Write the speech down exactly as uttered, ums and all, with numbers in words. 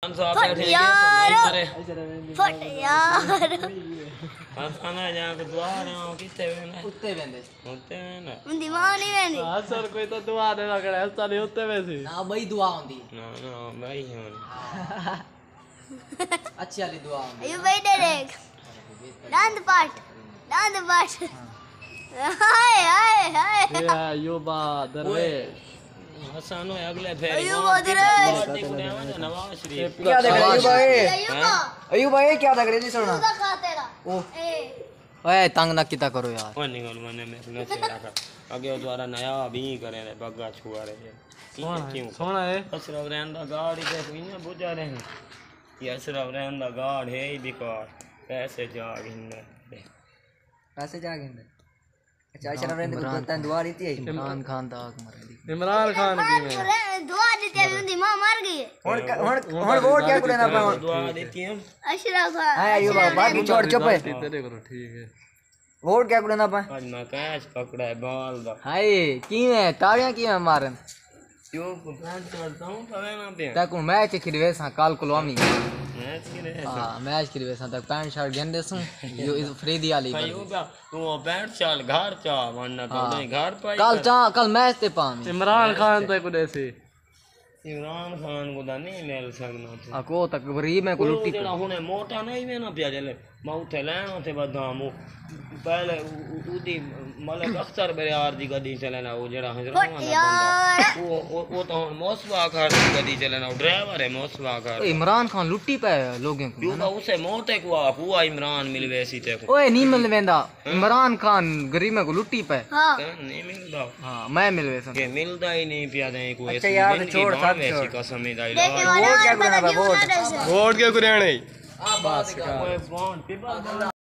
फट यार फट यार खाना जहाँ पे दुआ रहे हो कितने वेंदे उत्ते वेंदे उत्ते वेंदे मुंदी मां नहीं वेंदी हां सर कोई तो दुआ दे लगड़ा है सारे उत्ते वैसे ना भाई दुआ होंदी ना ना भाई होनी अच्छी वाली दुआ होंदी अयो भाई देख दांत पाट दांत पाट हाय हाय हाय ये यो बा दरवे हसन है अगले फेरी अयो बदरे नवाज शरीफ क्या देख रहे हो भाई अयो अयो भाई क्या देख रहे जी सुना दक्खाते दा ओ ए ओए तंग ना किता करो यार ओ निकल मने में न से रखा आगे द्वारा नया भी करे रे बग्गा छुआ रहे सोना सोना है असरव रहंदा गाड़ी पे इने बुझा रहे ये असरव रहंदा गाड़ है ही बेकार पैसे जाग हिंदे पैसे जाग हिंदे अच्छा अच्छा रहंदे को तन दुआ दी है इमरान खान दा आग मारे दी इमरान खान की में दुआ देते मुंदी मां मर गई हुन हुन हुन वोट क्या करे ना पा दुआ देती हम अशरफ हां अयो बाबा की छोड़ चुप है तेरे करो ठीक है वोट क्या करे ना पा आज मैं कैच पकड़ा है बाल दा हाय की है ताड़ियां की है मारन क्यों प्लान चलता हूं तवे ना पे तक मैच खेलवे सा काल कोलवामी मैच की रे हां मैच खेलवे सा तक पैंट शर्ट गेंदे सु यो इस फ्रीदी वाली भाई बा तू पैंट चल घर चा वरना तो नहीं घर पाई कल चा कल मैच ते पान इमरान खान तो को ऐसे इमरान खान को दा नहीं मिल सकना तू आ को तक गरीब में को लुट्टी जेड़ा हुने मोटा नहीं में ना पिया जले मैं उठे लेना थे बदाम पहले उदी मलक अख्तर बरियार दी गदी चलेना वो जेड़ा हजरा यार वो वो तो मोसवा कर दी गदी चलेना ड्राइवर है मोसवा कर इमरान खान लुट्टी पे लोगों को क्यों उसे मोते को हुआ इमरान मिलवे सी ते को ओए नहीं मिल वेंदा इमरान खान गरीब में को लुट्टी पे हां नहीं मिलदा हां मैं मिलवे सा के मिलदा ही नहीं पिया दे को अच्छा यार छोड़ सब ऐसी कसम ही दाई देखे वाला वोट क्या करे ना वोट वोट के कुराने आ बात का कोई फोन टिपा